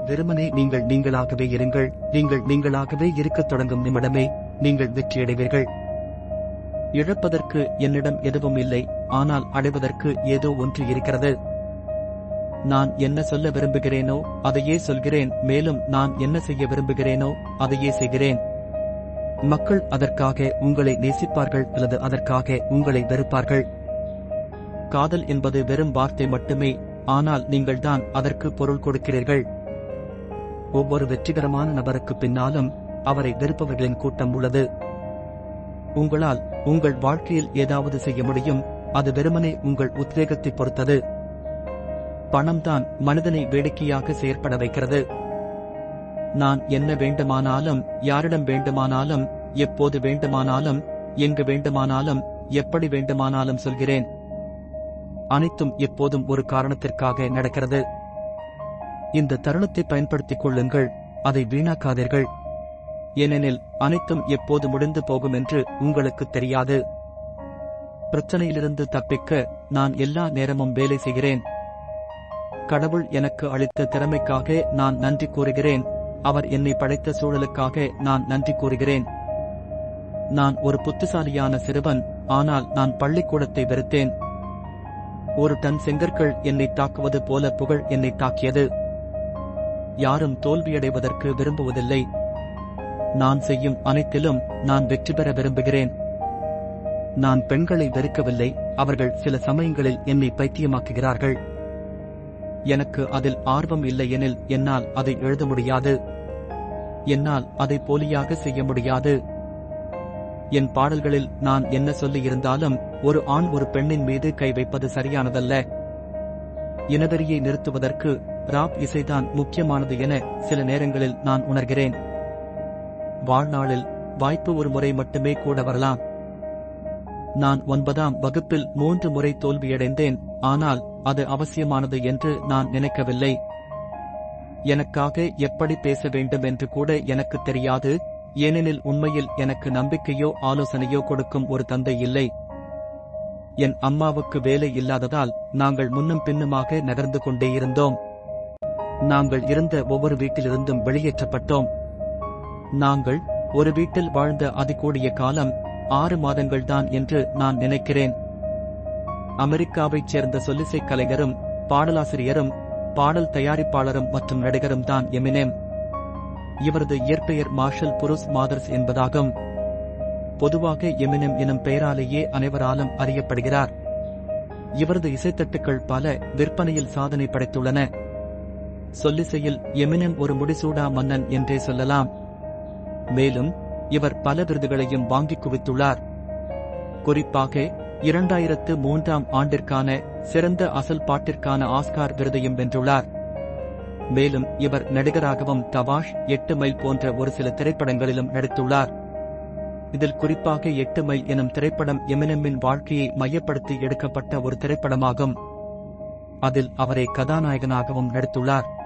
வெறுமனே நீங்கள் நீங்களாகவே இருங்கள். நீங்கள் நீங்களாகவே இருக்கத் தொடங்கும் நிமிடமே நீங்கள் வெற்றியடைவீர்கள். இழப்பதற்கு என்னிடம் எதுவும் இல்லை, ஆனால் அடைவதற்கு ஏதோ ஒன்று இருக்கிறது. நான் என்ன சொல்ல விரும்புகிறேனோ அதையே சொல்கிறேன், மேலும் நான் என்ன செய்ய விரும்புகிறேனோ அதையே செய்கிறேன். மக்கள் அதற்காக உங்களை நேசிப்பார்கள் அல்லது அதற்காக உங்களை வெறுப்பார்கள். காதல் என்பது வெறும் வார்த்தை மட்டுமே, ஆனால் நீங்கள்தான் அதற்கு பொருள் கொடுக்கிறீர்கள். ஒவ்வொரு வெற்றிகரமான நபருக்கு பின்னாலும் அவரை வெறுப்பவர்களின் கூட்டம் உள்ளது. உங்களால் உங்கள் வாழ்க்கையில் ஏதாவது செய்ய முடியும், அது வெறுமனே உங்கள் உத்வேகத்தை பொறுத்தது. பணம்தான் மனிதனை வேடிக்கையாக செயற்பட வைக்கிறது. நான் என்ன வேண்டுமானாலும், யாரிடம் வேண்டுமானாலும், எப்போது வேண்டுமானாலும், எங்கு வேண்டுமானாலும், எப்படி வேண்டுமானாலும் சொல்கிறேன். அனைத்தும் எப்போதும் ஒரு காரணத்திற்காக நடக்கிறது. இந்த தருணத்தை பயன்படுத்திக் கொள்ளுங்கள், அதை வீணாக்காதீர்கள். ஏனெனில் அனைத்தும் எப்போது முடிந்து போகும் என்று உங்களுக்கு தெரியாது. பிரச்சனையிலிருந்து தப்பிக்க நான் எல்லா நேரமும் வேலை செய்கிறேன். கடவுள் எனக்கு அளித்த திறமைக்காக நான் நன்றி கூறுகிறேன். அவர் என்னை படைத்த சூழலுக்காக நான் நன்றி கூறுகிறேன். நான் ஒரு புத்திசாலியான சிறுவன், ஆனால் நான் பள்ளிக்கூடத்தை வெறுத்தேன். ஒரு டன் செங்கற்கள் என்னை தாக்குவது போல புகழ் என்னை தாக்கியது. யாரும் தோல்வியடைவதற்கு விரும்புவதில்லை. நான் செய்யும் அனைத்திலும் நான் வெற்றி பெற விரும்புகிறேன். நான் பெண்களை வெறுக்கவில்லை, அவர்கள் சில சமயங்களில் என்னை பைத்தியமாக்குகிறார்கள். எனக்கு அதில் ஆர்வம் இல்லை எனில் என்னால் அதை எழுத முடியாது. என்னால் அதை போலியாக செய்ய முடியாது. என் பாடல்களில் நான் என்ன சொல்லியிருந்தாலும் ஒரு ஆண் ஒரு பெண்ணின் மீது கை வைப்பது சரியானதல்ல. இனவெறியை நிறுத்துவதற்கு ராப் இசைதான் முக்கியமானது என சில நேரங்களில் நான் உணர்கிறேன். வாழ்நாளில் வாய்ப்பு ஒரு முறை மட்டுமே கூட வரலாம். நான் 9ஆம் வகுப்பில் 3 முறை தோல்வியடைந்தேன், ஆனால் அது அவசியமானது என்று நான் நினைக்கவில்லை. எனக்காக எப்படி பேச வேண்டும் என்று கூட எனக்கு தெரியாது, ஏனெனில் உண்மையில் எனக்கு நம்பிக்கையோ ஆலோசனையோ கொடுக்கும் ஒரு தந்தை இல்லை. என் அம்மாவுக்கு வேலை இல்லாததால் நாங்கள் முன்னும் பின்னுமாக நகர்ந்து கொண்டே இருந்தோம். நாங்கள் இருந்த ஒவ்வொரு வீட்டிலிருந்தும் வெளியேற்றப்பட்டோம். நாங்கள் ஒரு வீட்டில் வாழ்ந்த அதிகூடிய காலம் 6 மாதங்கள்தான் என்று நான் நினைக்கிறேன். அமெரிக்காவைச் சேர்ந்த சொல்லிசை கலைஞரும் பாடலாசிரியரும் பாடல் தயாரிப்பாளரும் மற்றும் நடிகரும் தான் எமினெம். இவரது இயற்பெயர் மார்ஷல் புரூஸ் மாதர்ஸ் என்பதாகும். பொதுவாக எமினெம் எனும் பெயராலேயே அனைவராலும் அறியப்படுகிறார். இவரது இசைத்தட்டுக்கள் பல விற்பனையில் சாதனை படைத்துள்ளன. சொல்லிசையில் எமினெம் ஒரு முடிசூடா மன்னன் என்றே சொல்லலாம். மேலும் இவர் பல விருதுகளையும் வாங்கி குவித்துள்ளார். குறிப்பாக 2003ஆம் ஆண்டிற்கான சிறந்த அசல் பாட்டிற்கான ஆஸ்கார் விருதையும் வென்றுள்ளார். மேலும் இவர் நடிகராகவும் தவாஷ், 8 மைல் போன்ற ஒரு சில திரைப்படங்களிலும் நடித்துள்ளார். இதில் குறிப்பாக 8 மைல் எனும் திரைப்படம் எமினெம்மின் வாழ்க்கையை மையப்படுத்தி எடுக்கப்பட்ட ஒரு திரைப்படமாகும். அதில் அவரை கதாநாயகனாகவும் நடித்துள்ளார்.